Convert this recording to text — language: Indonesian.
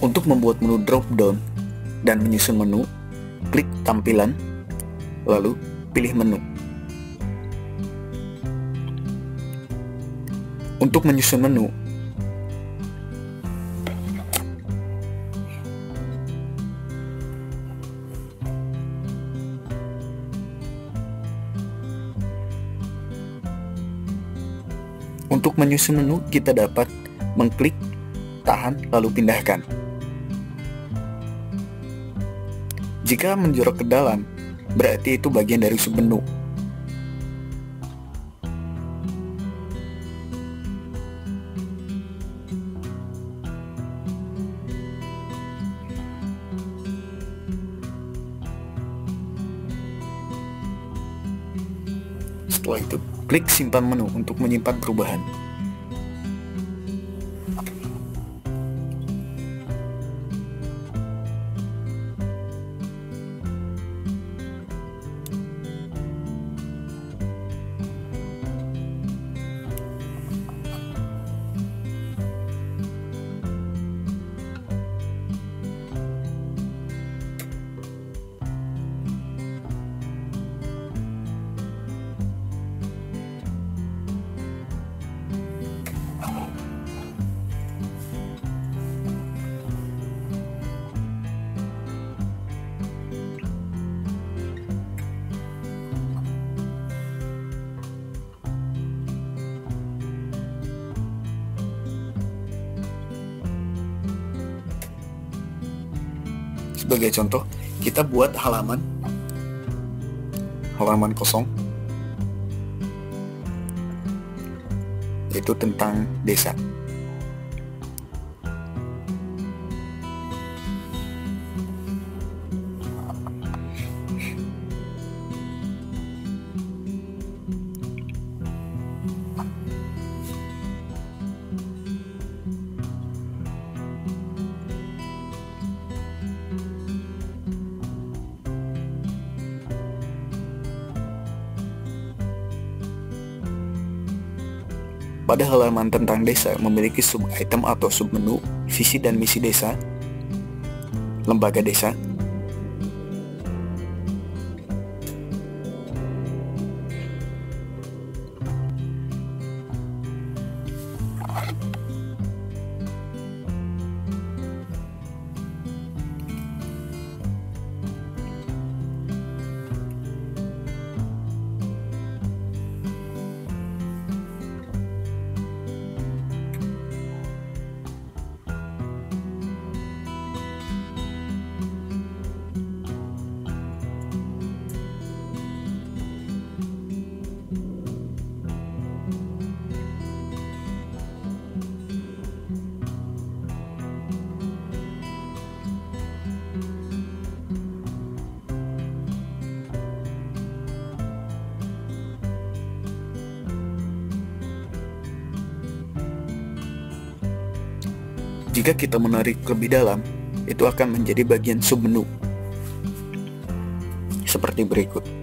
Untuk membuat menu drop down dan menyusun menu, klik tampilan, lalu pilih menu. Untuk menyusun menu, kita dapat mengklik, tahan, lalu pindahkan. Jika menjorok ke dalam, berarti itu bagian dari submenu. Setelah itu, klik simpan menu untuk menyimpan perubahan. Sebagai contoh, kita buat halaman kosong, yaitu tentang desa. Pada halaman tentang desa memiliki sub-item atau sub-menu, visi dan misi desa, lembaga desa, Jika kita menarik lebih dalam, itu akan menjadi bagian submenu seperti berikut.